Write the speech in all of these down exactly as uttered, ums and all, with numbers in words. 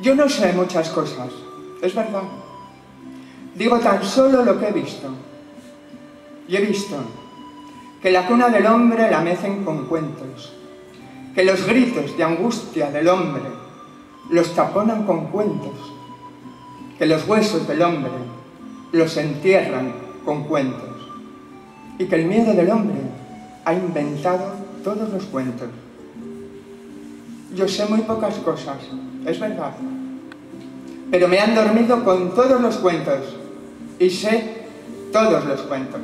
Yo no sé muchas cosas, es verdad. Digo tan solo lo que he visto. Y he visto que la cuna del hombre la mecen con cuentos, que los gritos de angustia del hombre los taponan con cuentos, que los huesos del hombre los entierran con cuentos, y que el miedo del hombre ha inventado todos los cuentos. Yo sé muy pocas cosas, es verdad, pero me han dormido con todos los cuentos, y sé todos los cuentos.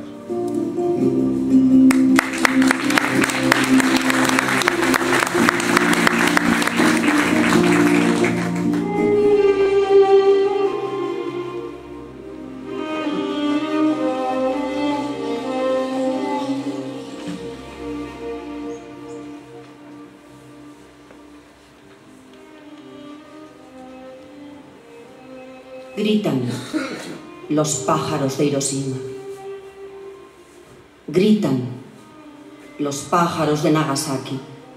Gritan los pájaros de Hiroshima. Gritan los pájaros de Nagasaki.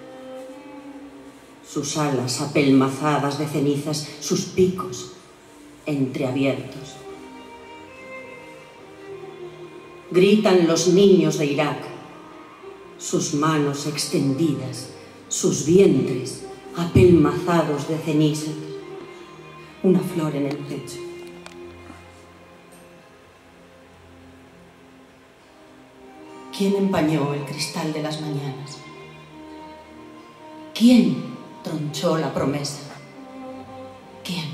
Sus alas apelmazadas de cenizas, sus picos entreabiertos. Gritan los niños de Irak, sus manos extendidas, sus vientres apelmazados de cenizas, una flor en el pecho. ¿Quién empañó el cristal de las mañanas? ¿Quién tronchó la promesa? ¿Quién?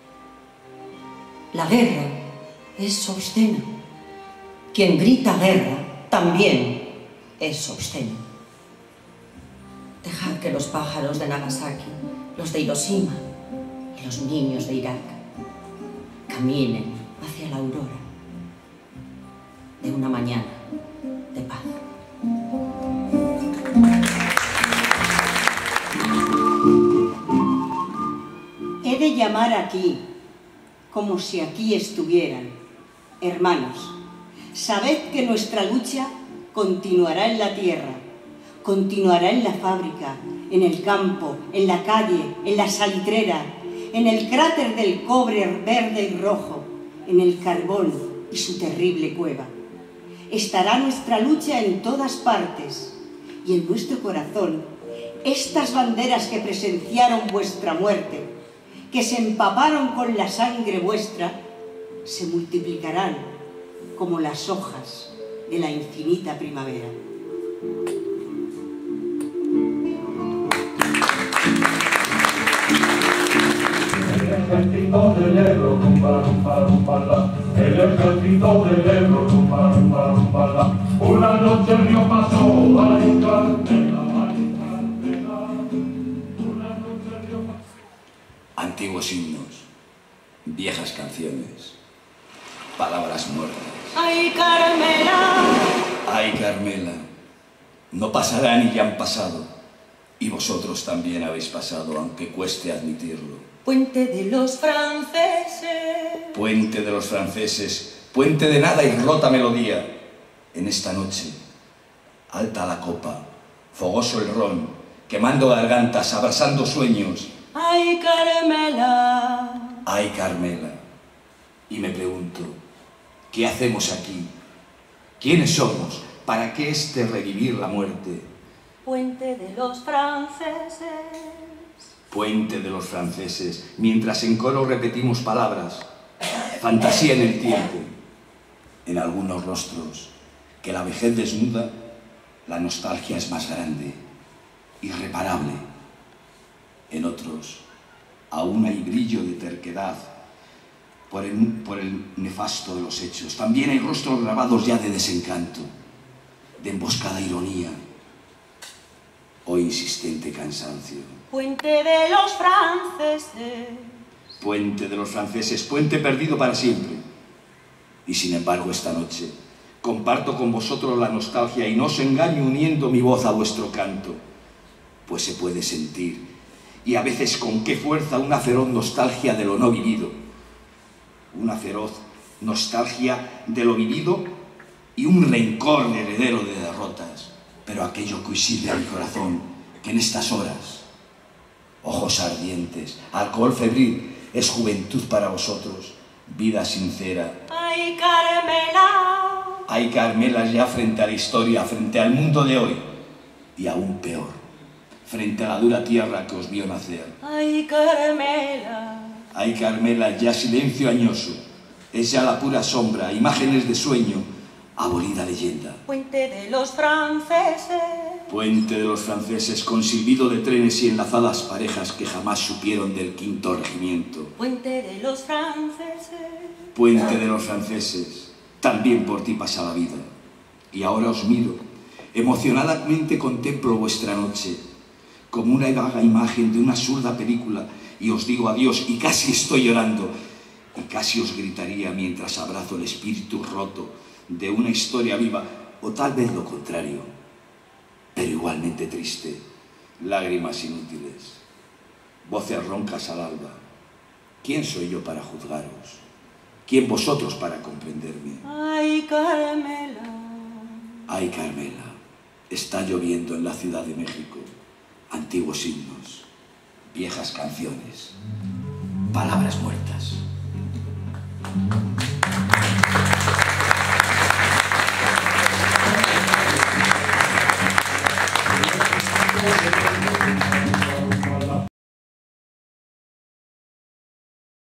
La guerra es obscena. Quien grita guerra también es obsceno. Dejad que los pájaros de Nagasaki, los de Hiroshima y los niños de Irak caminen hacia la aurora de una mañana de paz. He de llamar aquí, como si aquí estuvieran, hermanos, sabed que nuestra lucha continuará en la tierra, continuará en la fábrica, en el campo, en la calle, en la salitrera, en el cráter del cobre verde y rojo, en el carbón y su terrible cueva. Estará nuestra lucha en todas partes, y en nuestro corazón estas banderas que presenciaron vuestra muerte, que se empaparon con la sangre vuestra, se multiplicarán como las hojas de la infinita primavera. El ejército del Ebro, rumba, rumba, rumba, el ejército del Ebro, rumba, rumba, rumba. Una noche el río pasó, ay, Carmela, ay, Carmela. Una noche el río pasó. Antiguos himnos, viejas canciones, palabras muertas. ¡Ay, Carmela! Ay, Carmela, no pasarán y ya han pasado, y vosotros también habéis pasado, aunque cueste admitirlo. Puente de los franceses. Puente de los franceses, puente de nada y rota melodía. En esta noche, alta la copa, fogoso el ron, quemando gargantas, abrasando sueños. ¡Ay, Carmela! Ay, Carmela. Y me pregunto, ¿qué hacemos aquí? ¿Quiénes somos? ¿Para qué este revivir la muerte? Puente de los franceses. Puente de los franceses, mientras en coro repetimos palabras, fantasía en el tiempo, en algunos rostros, que la vejez desnuda, la nostalgia es más grande, irreparable, en otros, aún hay brillo de terquedad, por el, por el nefasto de los hechos, también hay rostros grabados ya de desencanto, de emboscada ironía, o insistente cansancio. Puente de los franceses. Puente de los franceses, puente perdido para siempre. Y sin embargo, esta noche, comparto con vosotros la nostalgia y no os engaño uniendo mi voz a vuestro canto, pues se puede sentir, y a veces con qué fuerza, una feroz nostalgia de lo no vivido. Una feroz nostalgia de lo vivido y un rencor heredero de derrotas. Pero aquello que hoy sirve a mi corazón, que en estas horas, ojos ardientes, alcohol febril, es juventud para vosotros, vida sincera. Ay, Carmela. Hay Carmelas ya frente a la historia, frente al mundo de hoy, y aún peor, frente a la dura tierra que os vio nacer. Ay, Carmela. Hay Carmelas ya silencio añoso, es ya la pura sombra, imágenes de sueño, abolida leyenda. Puente de los franceses. Puente de los franceses con silbido de trenes y enlazadas parejas que jamás supieron del quinto regimiento. Puente de los franceses. Puente de los franceses, también por ti pasa la vida. Y ahora os miro, emocionadamente contemplo vuestra noche, como una vaga imagen de una absurda película, y os digo adiós, y casi estoy llorando, y casi os gritaría mientras abrazo el espíritu roto de una historia viva, o tal vez lo contrario, pero igualmente triste, lágrimas inútiles, voces roncas al alba. ¿Quién soy yo para juzgaros? ¿Quién vosotros para comprenderme? Ay, Carmela. Ay, Carmela, está lloviendo en la Ciudad de México. Antiguos himnos, viejas canciones, palabras muertas.